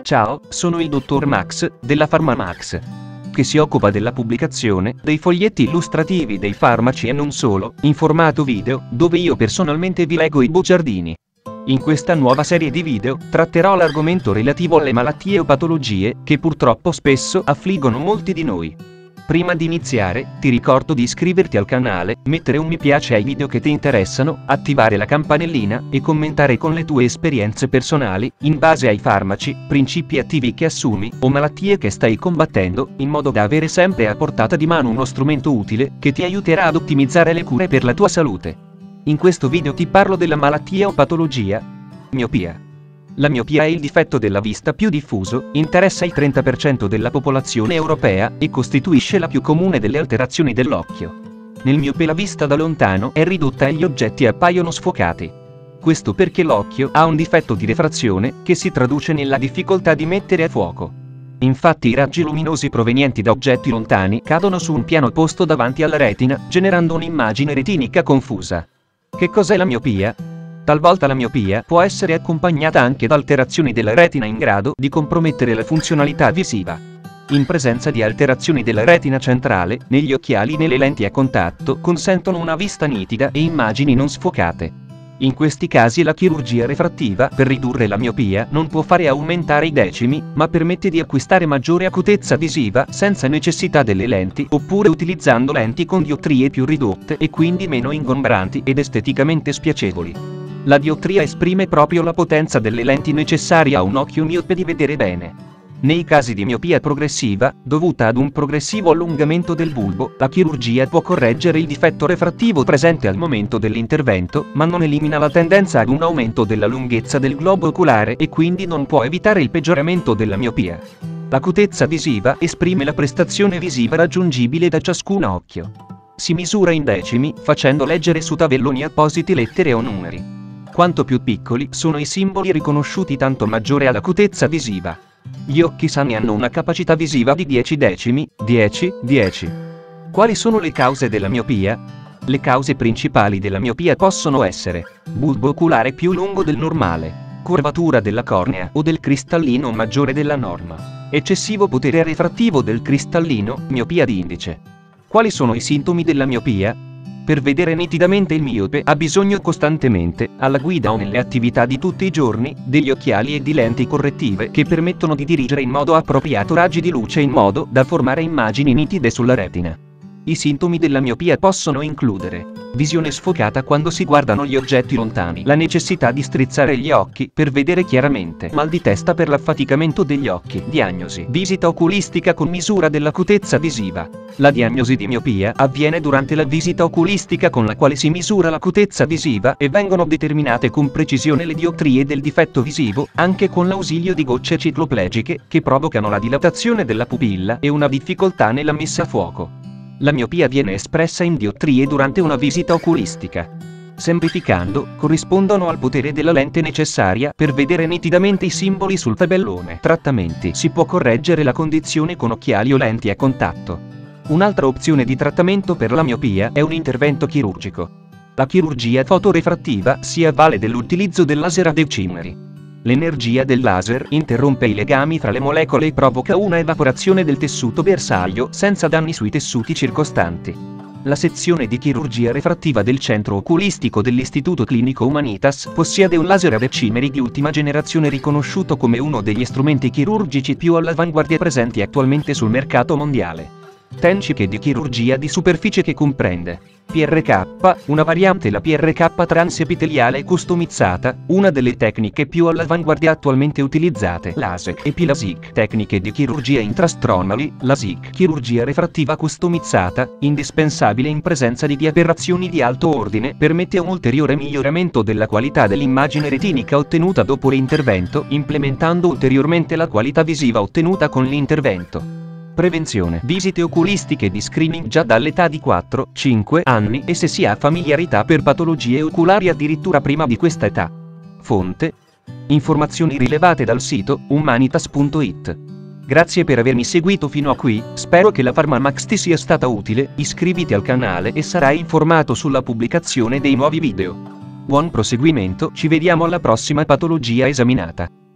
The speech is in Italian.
Ciao, sono il dottor Max, della PharmaMax, che si occupa della pubblicazione dei foglietti illustrativi dei farmaci e non solo, in formato video, dove io personalmente vi leggo i bugiardini. In questa nuova serie di video, tratterò l'argomento relativo alle malattie o patologie, che purtroppo spesso affliggono molti di noi. Prima di iniziare, ti ricordo di iscriverti al canale, mettere un mi piace ai video che ti interessano, attivare la campanellina, e commentare con le tue esperienze personali, in base ai farmaci, principi attivi che assumi, o malattie che stai combattendo, in modo da avere sempre a portata di mano uno strumento utile, che ti aiuterà ad ottimizzare le cure per la tua salute. In questo video ti parlo della malattia o patologia miopia. La miopia è il difetto della vista più diffuso, interessa il 30% della popolazione europea, e costituisce la più comune delle alterazioni dell'occhio. Nel miope la vista da lontano è ridotta e gli oggetti appaiono sfocati. Questo perché l'occhio ha un difetto di refrazione, che si traduce nella difficoltà di mettere a fuoco. Infatti i raggi luminosi provenienti da oggetti lontani cadono su un piano posto davanti alla retina, generando un'immagine retinica confusa. Che cos'è la miopia? Talvolta la miopia può essere accompagnata anche da alterazioni della retina in grado di compromettere la funzionalità visiva. In presenza di alterazioni della retina centrale, negli occhiali né le lenti a contatto consentono una vista nitida e immagini non sfocate. In questi casi la chirurgia refrattiva per ridurre la miopia non può fare aumentare i decimi, ma permette di acquistare maggiore acutezza visiva senza necessità delle lenti, oppure utilizzando lenti con diottrie più ridotte e quindi meno ingombranti ed esteticamente spiacevoli. La diottria esprime proprio la potenza delle lenti necessarie a un occhio miope di vedere bene. Nei casi di miopia progressiva, dovuta ad un progressivo allungamento del bulbo, la chirurgia può correggere il difetto refrattivo presente al momento dell'intervento, ma non elimina la tendenza ad un aumento della lunghezza del globo oculare e quindi non può evitare il peggioramento della miopia. L'acutezza visiva esprime la prestazione visiva raggiungibile da ciascun occhio. Si misura in decimi, facendo leggere su tabelloni appositi lettere o numeri. Quanto più piccoli sono i simboli riconosciuti, tanto maggiore è l'acutezza visiva. Gli occhi sani hanno una capacità visiva di 10 decimi, 10, 10. Quali sono le cause della miopia? Le cause principali della miopia possono essere bulbo oculare più lungo del normale, curvatura della cornea o del cristallino maggiore della norma, eccessivo potere refrattivo del cristallino, miopia di indice. Quali sono i sintomi della miopia? Per vedere nitidamente il miope ha bisogno costantemente, alla guida o nelle attività di tutti i giorni, degli occhiali e di lenti correttive che permettono di dirigere in modo appropriato raggi di luce in modo da formare immagini nitide sulla retina. I sintomi della miopia possono includere visione sfocata quando si guardano gli oggetti lontani, la necessità di strizzare gli occhi per vedere chiaramente, mal di testa per l'affaticamento degli occhi, diagnosi, visita oculistica con misura dell'acutezza visiva. La diagnosi di miopia avviene durante la visita oculistica con la quale si misura l'acutezza visiva e vengono determinate con precisione le diottrie del difetto visivo, anche con l'ausilio di gocce cicloplegiche che provocano la dilatazione della pupilla e una difficoltà nella messa a fuoco. La miopia viene espressa in diottrie durante una visita oculistica. Semplificando, corrispondono al potere della lente necessaria per vedere nitidamente i simboli sul tabellone. Trattamenti: si può correggere la condizione con occhiali o lenti a contatto. Un'altra opzione di trattamento per la miopia è un intervento chirurgico. La chirurgia fotorefrattiva si avvale dell'utilizzo del laser a decimeri. L'energia del laser interrompe i legami fra le molecole e provoca una evaporazione del tessuto bersaglio senza danni sui tessuti circostanti. La sezione di chirurgia refrattiva del Centro Oculistico dell'Istituto Clinico Humanitas possiede un laser a decimeri di ultima generazione riconosciuto come uno degli strumenti chirurgici più all'avanguardia presenti attualmente sul mercato mondiale. Tecniche di chirurgia di superficie che comprende PRK, una variante la PRK transepiteliale customizzata, una delle tecniche più all'avanguardia attualmente utilizzate, LASIK e PLASIK, tecniche di chirurgia intrastronali, LASIK, chirurgia refrattiva customizzata, indispensabile in presenza di aberrazioni di alto ordine, permette un ulteriore miglioramento della qualità dell'immagine retinica ottenuta dopo l'intervento, implementando ulteriormente la qualità visiva ottenuta con l'intervento. Prevenzione: visite oculistiche di screening già dall'età di 4-5 anni e se si ha familiarità per patologie oculari addirittura prima di questa età. Fonte: informazioni rilevate dal sito humanitas.it. Grazie per avermi seguito fino a qui, spero che la PharmaMax ti sia stata utile, iscriviti al canale e sarai informato sulla pubblicazione dei nuovi video. Buon proseguimento, ci vediamo alla prossima patologia esaminata.